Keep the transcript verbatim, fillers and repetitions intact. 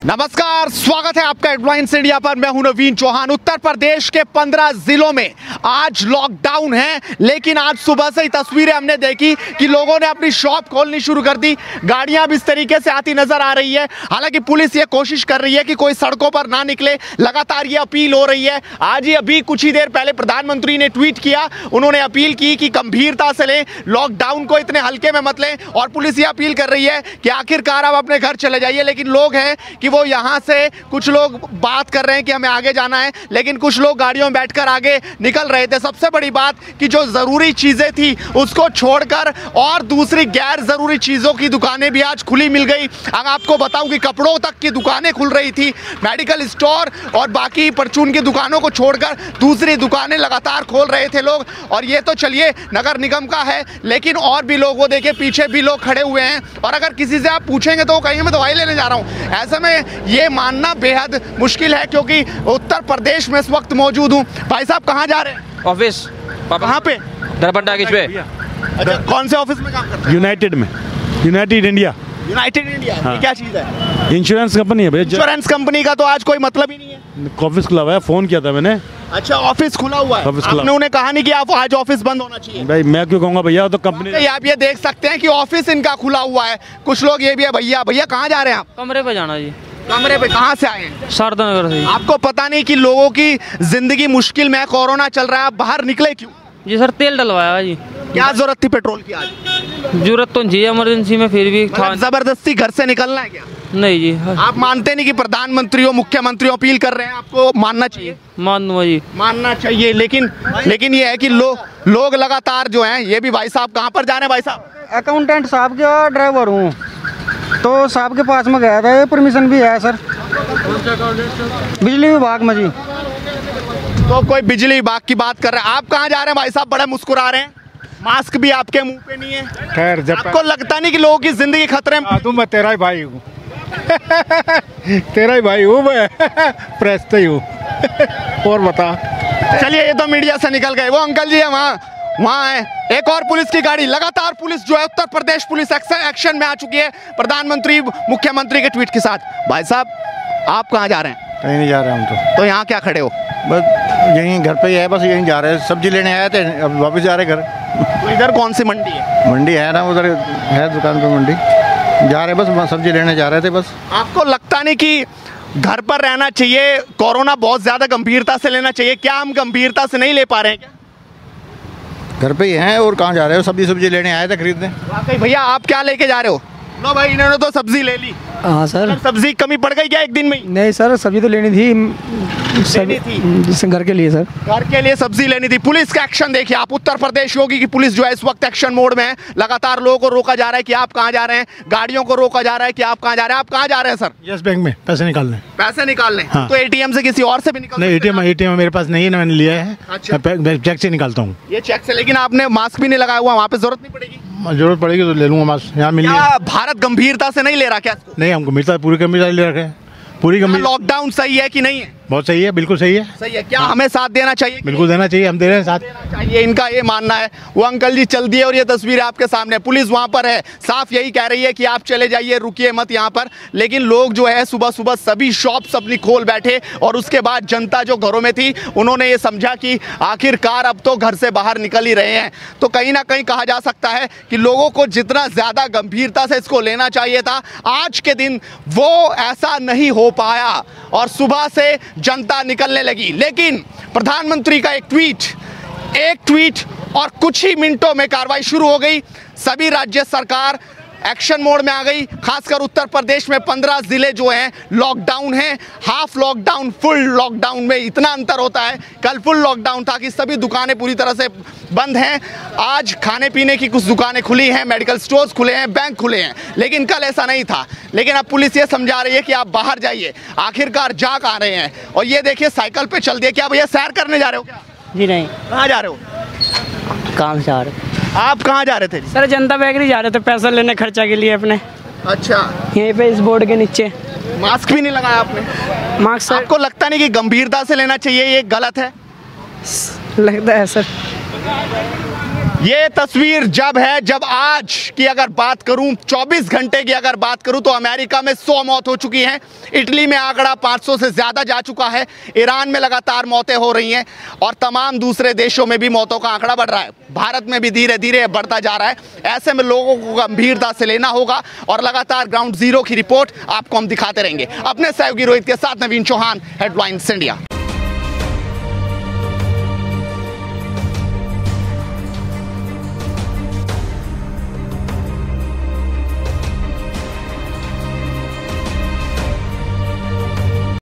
नमस्कार, स्वागत है आपका हेडलाइंस इंडिया पर। मैं हूं नवीन चौहान। उत्तर प्रदेश के पंद्रह जिलों में आज लॉकडाउन है, लेकिन आज सुबह से ही तस्वीरें हमने देखी कि लोगों ने अपनी शॉप खोलनी शुरू कर दी। गाड़ियां भी इस तरीके से आती नजर आ रही है। हालांकि पुलिस ये कोशिश कर रही है कि कोई सड़कों पर ना निकले, लगातार ये अपील हो रही है। आज ही अभी कुछ ही देर पहले प्रधानमंत्री ने ट्वीट किया, उन्होंने अपील की कि गंभीरता से लें, लॉकडाउन को इतने हल्के में मत लें। और पुलिस ये अपील कर रही है कि आखिरकार आप अपने घर चले जाइए। लेकिन लोग हैं कि वो यहां से कुछ लोग बात कर रहे हैं कि हमें आगे जाना है, लेकिन कुछ लोग गाड़ियों में बैठकर आगे निकल रहे थे। सबसे बड़ी बात कि जो जरूरी चीजें थी उसको छोड़कर और दूसरी गैर जरूरी चीजों की दुकानें भी आज खुली मिल गई। अब आपको बताऊं कि कपड़ों तक की दुकानें खुल रही थी, मेडिकल स्टोर और बाकी परचून की दुकानों को छोड़कर दूसरी दुकानें लगातार खोल रहे थे लोग। और ये तो चलिए नगर निगम का है, लेकिन और भी लोग, वो देखिए पीछे भी लोग खड़े हुए हैं। और अगर किसी से आप पूछेंगे तो वो कहेंगे मैं दवाई लेने जा रहा हूं। ऐसे में ये मानना बेहद मुश्किल है, क्योंकि उत्तर प्रदेश में इस वक्त मौजूद हूँ। भाई साहब कहाँ जा रहे हैं? ऑफिस। कहाँ पे? दरभंगा किस पे? अच्छा, कौन से ऑफिस में काम करते हैं? यूनाइटेड में। United India. United India. हाँ। ये क्या चीज है? इंश्योरेंस कंपनी है भैया। इंश्योरेंस कंपनी का तो आज कोई मतलब ही नहीं है। ऑफिस खुला हुआ है, फोन किया था मैंने। अच्छा, ऑफिस खुला हुआ है। ऑफिस खुला। आपने उन्हें कहा नहीं कि आप आज ऑफिस बंद होना चाहिए? भाई मैं क्यों कहूँगा भैया, तो कंपनी। आप ये देख सकते हैं कि ऑफिस इनका खुला हुआ है। कुछ लोग ये भी है। भैया भैया कहाँ जा रहे हैं आप? कमरे पे जाना जी। कमरे पे कहाँ से आए हैं? शारदा नगर से। आपको पता नहीं कि लोगों की जिंदगी मुश्किल में है, कोरोना चल रहा है, आप बाहर निकले क्यों? जी सर, तेल डलवाया जी। क्या जरूरत थी पेट्रोल की आज? जरूरत तो जी इमरजेंसी में, फिर भी था। मतलब जबरदस्ती घर से निकलना है क्या? नहीं जी। आप मानते नहीं कि प्रधानमंत्री हो, मुख्यमंत्री अपील कर रहे हैं, आपको मानना चाहिए? मान दूंगा जी। मानना चाहिए, लेकिन लेकिन ये है कि लो, लोग लगातार जो हैं, ये भी भाई साहब कहाँ पर जा रहे हैं? भाई साहब अकाउंटेंट साहब का ड्राइवर हूँ, तो साहब के पास में गया था। परमिशन भी है सर, बिजली विभाग में जी। तो कोई बिजली विभाग की बात कर रहे हैं। आप कहाँ जा रहे हैं भाई साहब? बड़े मुस्कुरा रहे हैं, मास्क भी आपके मुंह पे नहीं है। खैर, जब आपको लगता नहीं कि लोगों की जिंदगी खतरे में? तू मैं तेरा ही भाई हूँ। तेरा ही भाई हूँ मैं। प्रेस से ही हूँ। और बता। चलिए, ये तो मीडिया से निकल गए। वो अंकल जी है वहाँ, वहाँ है एक और पुलिस की गाड़ी। लगातार पुलिस जो है, उत्तर प्रदेश पुलिस एक्शन में आ चुकी है प्रधानमंत्री मुख्यमंत्री के ट्वीट के साथ। भाई साहब आप कहाँ जा रहे हैं? कहीं नहीं जा रहे हम तो। तो यहाँ क्या खड़े हो? बस यहीं घर पे ही है, बस यहीं जा रहे हैं। सब्जी लेने आए थे, अब वापस जा रहे घर। तो इधर कौन सी मंडी है? मंडी है ना, उधर है दुकान पे मंडी। जा रहे बस सब्जी लेने जा रहे थे बस। आपको लगता नहीं कि घर पर रहना चाहिए, कोरोना बहुत ज्यादा गंभीरता से लेना चाहिए? क्या हम गंभीरता से नहीं ले पा रहे हैं क्या? घर पे ही हैं, और कहाँ जा रहे हो? सब्जी सब्जी लेने आए थे खरीदने। वाकई भैया आप क्या लेके जा रहे हो? लो भाई, इन्होंने तो सब्जी ले ली। हाँ सर। सब्जी कमी पड़ गई क्या एक दिन में? नहीं सर, सब्जी तो लेनी थी। लेनी थी घर के लिए सर। घर के लिए सब्जी लेनी थी। पुलिस का एक्शन देखिए आप। उत्तर प्रदेश योगी की पुलिस जो है इस वक्त एक्शन मोड में है। लगातार लोगों को रोका जा रहा है कि आप कहाँ जा रहे हैं, गाड़ियों को रोका जा रहा है कि आप कहाँ जा रहे हैं। आप कहाँ जा रहे हैं सर? यस बैंक में पैसे निकालने। पैसे निकालने? हाँ। तो एटीएम से किसी और से भी निकाल? नहीं, एटीएम एटीएम मेरे पास नहीं है ना, मैंने लिया है। अच्छा। मैं चेक से निकालता हूँ। ये चेक से? लेकिन आपने मास्क भी नहीं लगाया हुआ, वहाँ पे जरूरत नहीं पड़ेगी? जरूरत पड़ेगी तो ले लूंगा मास्क, यहाँ मिल क्या भारत गंभीरता से नहीं ले रहा क्या इसको? नहीं, हमको मिलता, पूरी गंभीरता ले रखे हैं। पूरी गंभीर। लॉकडाउन सही है कि नहीं है? बहुत सही है, बिल्कुल सही है। सही है। क्या हमें साथ देना चाहिए? बिल्कुल देना चाहिए, हम दे रहे हैं साथ। चाहिए, इनका ये मानना है। वो अंकल जी चल दिए और ये तस्वीर आपके सामने, पुलिस वहां पर है, साफ यही कह रही है कि आप चले जाइए, रुकिए मत यहाँ पर। लेकिन लोग जो है सुबह सुबह सभी शॉप्स अपनी खोल बैठे, और उसके बाद जनता जो घरों में थी उन्होंने ये समझा कि आखिरकार अब तो घर से बाहर निकल ही रहे हैं। तो कहीं ना कहीं कहा जा सकता है कि लोगों को जितना ज्यादा गंभीरता से इसको लेना चाहिए था, आज के दिन वो ऐसा नहीं हो पाया और सुबह से जनता निकलने लगी। लेकिन प्रधानमंत्री का एक ट्वीट एक ट्वीट और कुछ ही मिनटों में कार्रवाई शुरू हो गई। सभी राज्य सरकार एक्शन मोड में आ गई। खासकर उत्तर प्रदेश में पंद्रह जिले जो हैं लॉकडाउन हैं। हाफ लॉकडाउन, फुल लॉकडाउन में इतना अंतर होता है। कल फुल लॉकडाउन था कि सभी दुकानें पूरी तरह से बंद हैं। आज खाने पीने की कुछ दुकानें खुली हैं, मेडिकल स्टोर्स खुले हैं, बैंक खुले हैं, लेकिन कल ऐसा नहीं था। लेकिन अब पुलिस ये समझा रही है कि आप बाहर जाइए। आखिरकार जा कहाँ रहे हैं? और ये देखिए साइकिल पे चल दिए। क्या भैया सैर करने जा रहे हो क्या? जी नहीं। कहाँ जा रहे हो? काम से आ रहे। आप कहाँ जा रहे थे? सर जनता बेकरी जा रहे थे, पैसा लेने खर्चा के लिए अपने। अच्छा, यहीं पे इस बोर्ड के नीचे। मास्क भी नहीं लगाया आपने? मास्क सर आपको लगता नहीं कि गंभीरता से लेना चाहिए? ये गलत है? लगता है सर। ये तस्वीर जब है जब आज की अगर बात करूं चौबीस घंटे की अगर बात करूं तो अमेरिका में सौ मौत हो चुकी हैं, इटली में आंकड़ा पाँच सौ से ज़्यादा जा चुका है, ईरान में लगातार मौतें हो रही हैं और तमाम दूसरे देशों में भी मौतों का आंकड़ा बढ़ रहा है। भारत में भी धीरे धीरे बढ़ता जा रहा है। ऐसे में लोगों को गंभीरता से लेना होगा और लगातार ग्राउंड जीरो की रिपोर्ट आपको हम दिखाते रहेंगे। अपने सहयोगी रोहित के साथ नवीन चौहान, हेडलाइंस इंडिया।